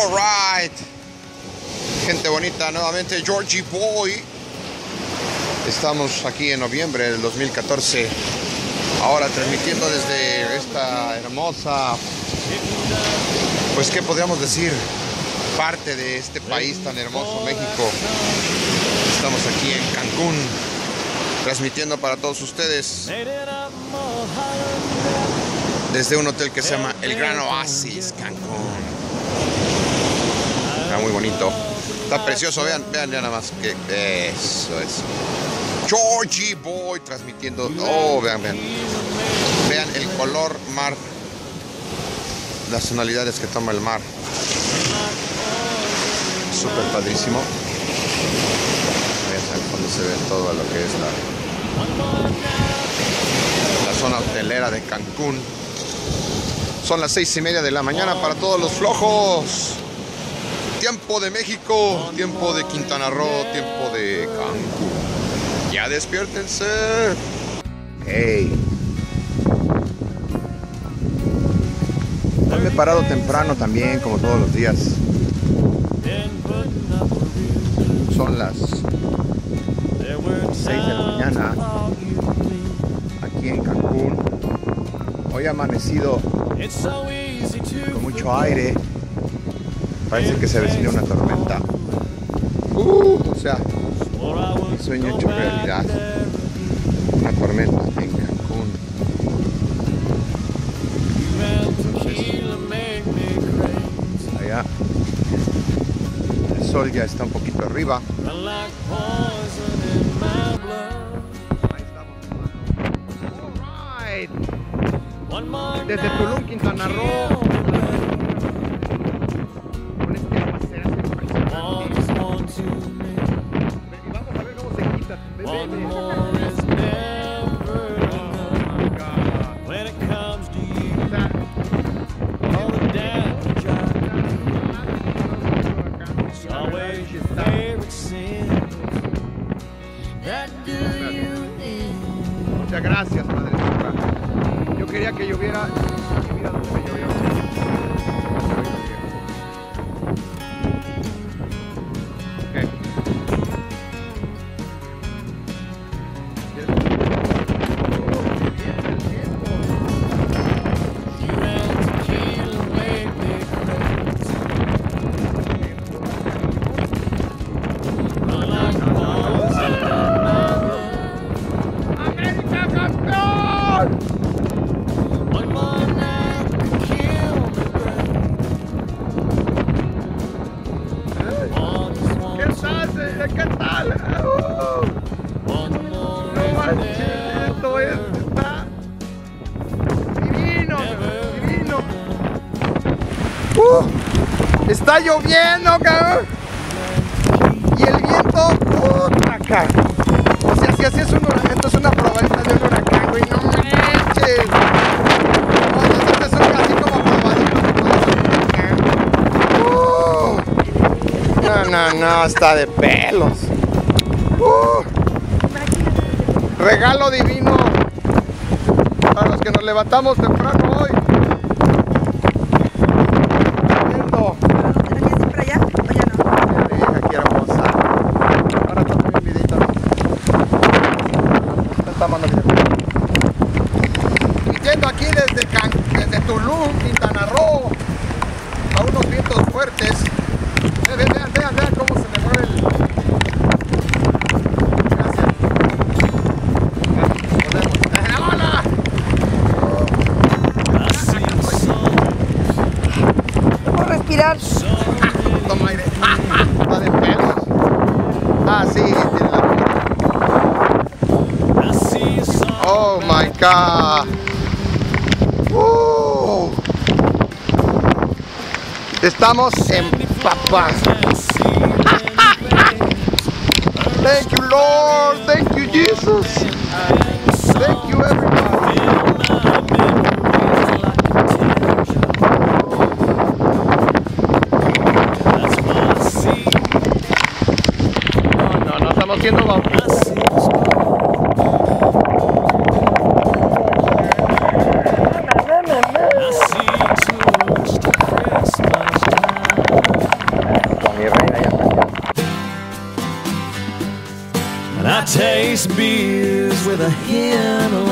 Alright, gente bonita, nuevamente Georgie Boy. Estamos aquí en noviembre del 2014, ahora transmitiendo desde esta hermosa, pues qué podríamos decir, parte de este país tan hermoso, México. Estamos aquí en Cancún, transmitiendo para todos ustedes desde un hotel que se llama El Gran Oasis, Cancún. Está muy bonito, está precioso, vean ya nada más que eso es. Georgie Boy transmitiendo, vean el color mar, las tonalidades que toma el mar, súper padrísimo. Vean cuando se ve todo lo que es la zona hotelera de Cancún. Son las 6:30 de la mañana para todos los flojos. Tiempo de México, tiempo de Quintana Roo, tiempo de Cancún. Ya despiértense. Hey. Hoy me he parado temprano también, como todos los días. Son las 6 de la mañana aquí en Cancún. Hoy ha amanecido con mucho aire. Parece que se avecina una tormenta. O sea, mi sueño hecho realidad. Una tormenta en Cancún. Entonces, allá el sol ya está un poquito arriba. Ahí estamos. Desde Tulum, Quintana Roo. Muchas gracias, Madre Tierra. Yo quería que lloviera y mira dónde me llovió. ¿Qué tal? No manches, esto está divino, divino. Está lloviendo, cabrón. Y el viento, acá. O sea, si así es un huracán, esto es una probadita de un huracán, güey. No manches. Estos son casi como probaditos de un huracán. No, está de pelos. Regalo divino para los que nos levantamos temprano hoy. Viendo. ¿Tenías siempre allá o ya no? Aquí hermosa. Ahora está muy vidita. Está mando video. Yendo aquí desde Tulum, Quintana Roo, a unos vientos fuertes. Vean cómo se me mueve el... Gracias. ¡Hola! ¿Puedo respirar? Toma aire. Está de pelos. Sí, tiene la... Oh my God. Estamos en papas. Thank you, Lord. Thank you, Jesus. Thank you, everybody. No estamos siendo bautizados. And I taste beers with a hint of